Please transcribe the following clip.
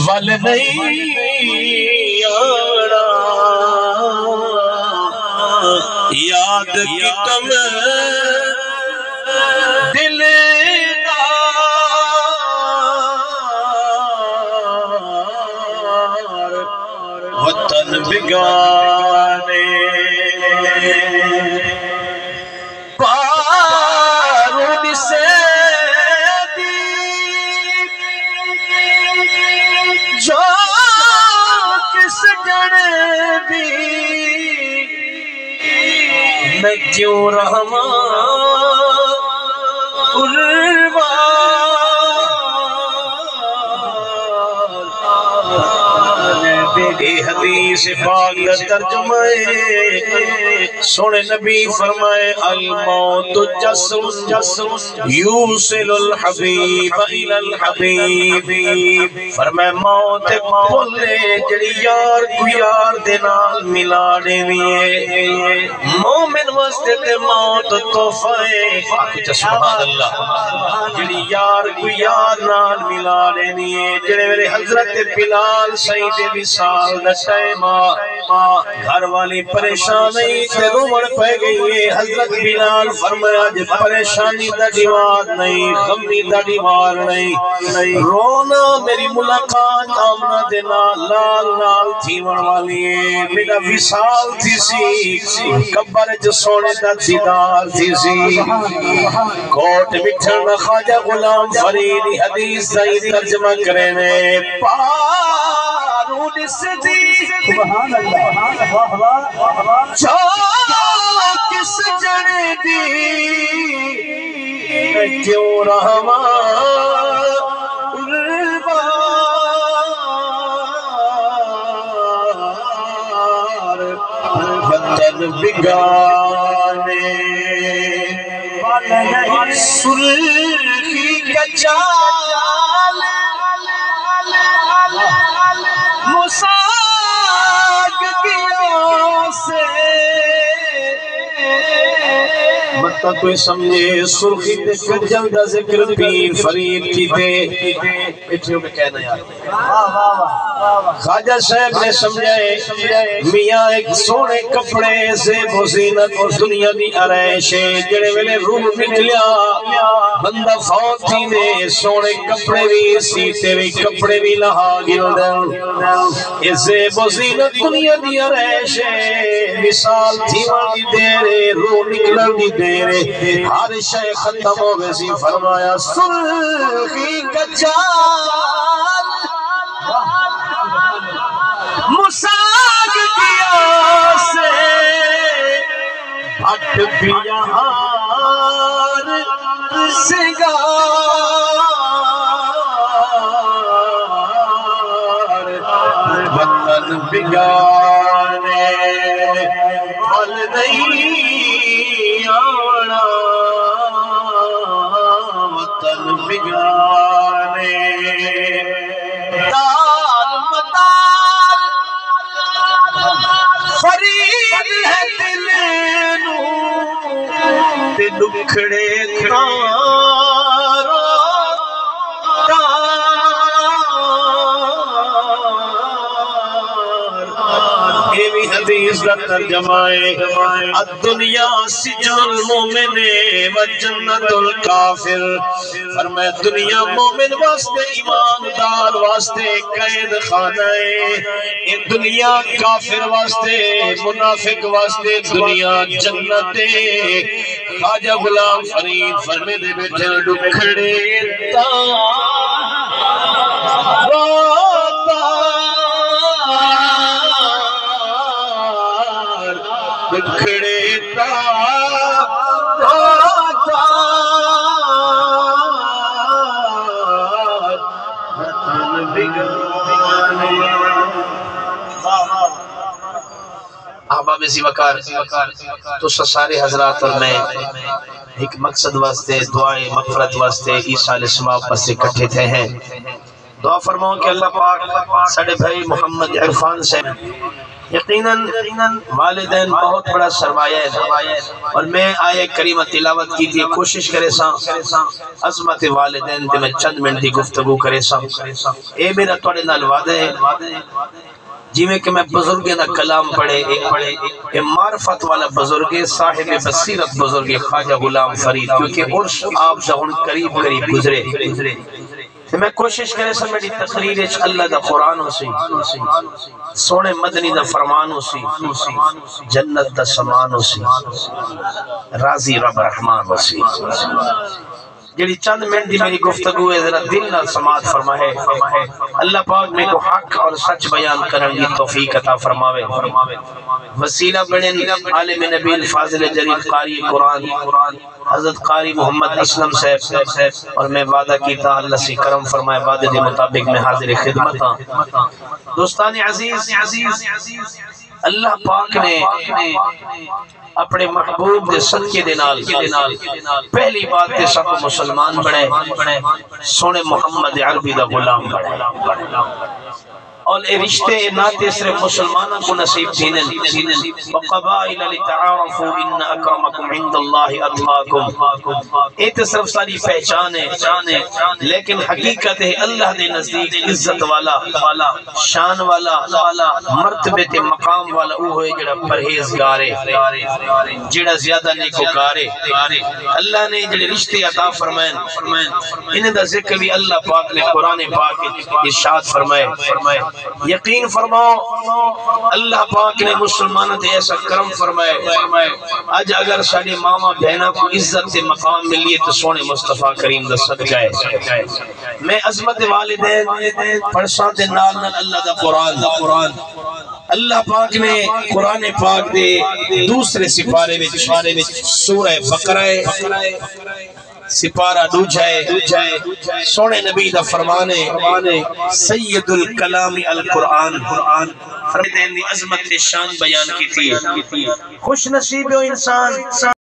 ول نہیں آنا یاد کی تم دل وطن بگانے بارود سے جو کس جڑ دی میں کیوں رحمان یہ حدیث پاک کا ترجمہ سونے نبی فرمائے الموت جسر یوصل الحبیب الى الحبیب فرمائے موت ایک پل ہے جڑی یار کو یار دے نال ملا دیوئے مومن واسطے تے موت تحفہ ہے سبحان اللہ جڑی یار کو یار نال ملا دیوئے جڑے میرے حضرت بلال سید وصال گھر والی پریشانی تے روڑ پہ گئی ہے حضرت بلال فرمایا جب پریشانی دا دیوار نہیں غمی دا دیوار نہیں رونا میری ملاقات آمنہ دینا لال لال تھیون والی ہے میرا وصال تھی سی کبر جو سونے دا دیدار تھی سی کوٹ مٹھن خواجہ غلام فرید حدیث دائی ترجمہ کرنے پارود صدیق سبحان اللہ جو کس جڑ دی کیوں رحمان وطن بگانے سرخی کا چال مساگ کیا سے مطلب کوئی سمجھے سرخی تے کجل دا ذکر پیر فرید کی تے بیٹھیوں میں کہنا یار خواجہ صاحب نے سمجھائے میاں ایک سونے کپڑے سے بزینت اور دنیا دی عرائشے جڑے ویلے روح نکلیا بندہ فوت تھی نے سونے کپڑے بھی سیتے بھی کپڑے بھی لہا گل دل اسے بزینت دنیا دی عرائشے مثال تھی والی دیرے روح نکلن دی دیرے ہر شے ختم ہو گئی فرمایا سرخی کا چال مساگ دیا سے ہٹ بیہار سگار وطن بگانے ول نہیں آنا وطن بگانے فرید ہے دل نو تے دکھڑے تارو یہ بھی حدیث کا ترجمہ ہے الدنیا سجن المومن و جنت الکافر فرمایا دنیا مومن واسطے ایماندار واسطے قید خانہ ہے یہ دنیا کافر واسطے منافق واسطے دنیا جنت ہے خواجہ غلام فرید فرمے دے بیٹھے ڈکھڑے دکھڑے احباب زیوکار تو سارے حضرات اور میں ایک مقصد واسطے دعائیں مغفرت واسطے عیسیٰ علیہ السلام واسطے کٹھے تھے ہیں دعا فرماؤ کہ اللہ پاک ساڑھے بھائی محمد عرفان سے یقیناً والدین بہت بڑا سرمایہ ہے، اور میں آیہ کریمہ تلاوت کی تھی، کوشش کرے سا عظمت والدین تے میں چند منٹ دی گفتگو کرے سا۔ اے میرا توڑے نال وعدہ ہے جی میں کہ میں بزرگیں دا کلام پڑھے، اے معرفت والا بزرگ صاحب بصیرت بزرگ خواجہ غلام فرید، کیونکہ عرش آپ جہن قریب گزرے، میں کوشش کرے سا میری تقریر اللہ دا قرآن ہو سی، سونے مدنی دا فرمان ہو سی، جنت دا سمان ہو سی، راضی رب رحمان ہو سی۔ جڑی چند منٹ دی میری گفتگو ہے ذرا دل نہ سماعت فرمائے، اللہ پاک میں کو حق اور سچ بیان کرن دی توفیق عطا فرماوے۔ وسیلہ بڑے عالم نبی الفاضل جلیل قاری قرآن حضرت قاری محمد اسلم صاحب، اور میں وعدہ کیتا اللہ سے کرم فرمائے، وعدے دے مطابق میں حاضر خدمت ہاں۔ دوستان عزیز، اللہ پاک نے اپنے محبوب دے صدقے دے نال پہلی بات تے سب مسلمان بڑھے، سونے محمد عربی دا غلام بڑھے، اور اے رشتے ناتے صرف مسلمانوں کو نصیب دینن، وقبائل لتعارفوا ان اکرمکم عند اللہ اتقاکم، اے تے صرف ساری پہچان ہے، لیکن حقیقت ہے اللہ دے نزدیک عزت والا، شان والا، مرتبے تے مقام والا وہ ہوئے جڑا پرہیزگار ہے، جڑا زیادہ نیکوکار ہے۔ اللہ نے جڑے رشتے عطا فرمائیں انہیں دا ذکر بھی اللہ پاک نے قرآن پاک ارشاد فرمائے۔ یقین فرماؤ اللہ پاک نے مسلمانوں تے ایسا کرم فرمائے، آج اگر ساڑھے ماما بہنہ کو عزت تے مقام ملیے تو سونے مصطفیٰ کریم دا صدقہ ہے۔ میں عظمت والدین پڑھساں تے نال نال اللہ دا قرآن، اللہ پاک نے قرآن پاک دے دوسرے سپارے وچ سورہ بقرہ سپارہ دوجھائے سونے نبی دا فرمانے سید الکلام القرآن، فرمائے دی عظمت شان بیان کی تھی۔ خوش نصیب ہو انسان